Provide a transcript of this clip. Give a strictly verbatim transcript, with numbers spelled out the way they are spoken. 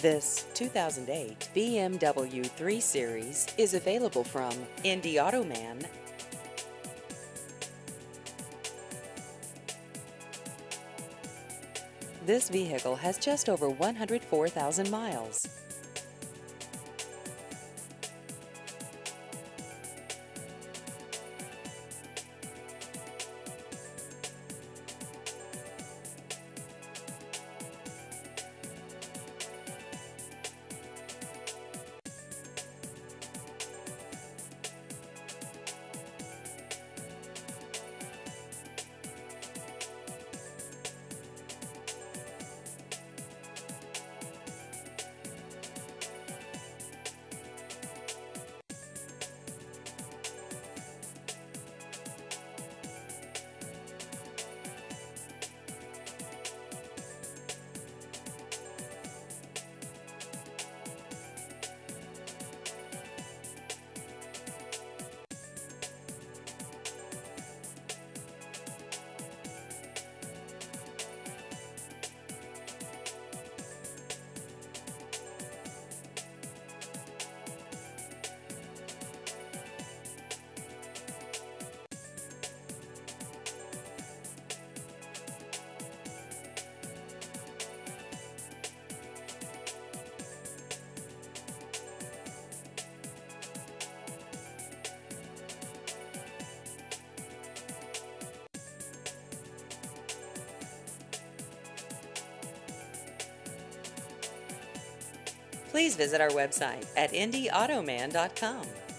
This two thousand eight B M W three Series is available from Indy Automan. This vehicle has just over one hundred four thousand miles. Please visit our website at indy automan dot com.